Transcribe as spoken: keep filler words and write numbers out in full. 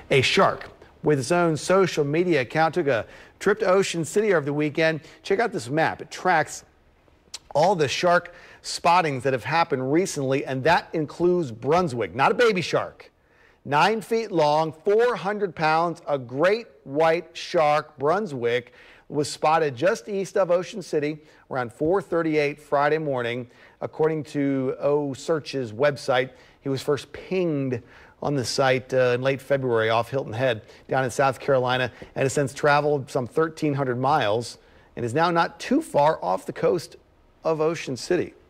A shark with its own social media account took a trip to Ocean City over the weekend. Check out this map. It tracks all the shark spottings that have happened recently, and that includes Brunswick, not a baby shark. Nine feet long, four hundred pounds, a great white shark, Brunswick, was spotted just east of Ocean City around four thirty-eight Friday morning. According to O Search's website, he was first pinged on the site uh, in late February off Hilton Head down in South Carolina, and has since traveled some thirteen hundred miles and is now not too far off the coast of Ocean City.